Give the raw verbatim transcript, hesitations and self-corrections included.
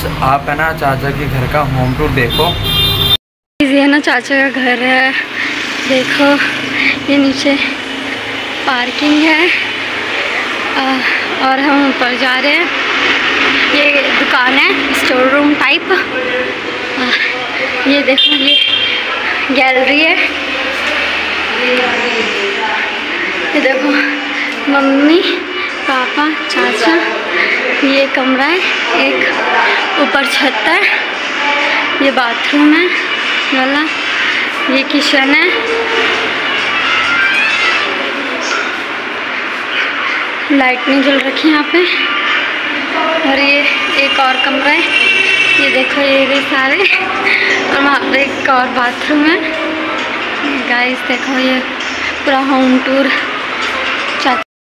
आप है ना चाचा के घर का होम टूर देखो। ये है ना चाचा का घर है, देखो ये नीचे पार्किंग है आ, और हम ऊपर जा रहे हैं। ये दुकान है स्टोर रूम टाइप। आ, ये देखो ये गैलरी है। ये देखो मम्मी पापा चाचा, ये कमरा है, एक ऊपर छत है, ये बाथरूम है वाला, ये किचन है, लाइट नहीं जल रखी यहाँ पे। और ये एक और कमरा है, ये देखो ये भी सारे, और वहाँ पे एक और बाथरूम है। गाइस देखो ये पूरा होम टूर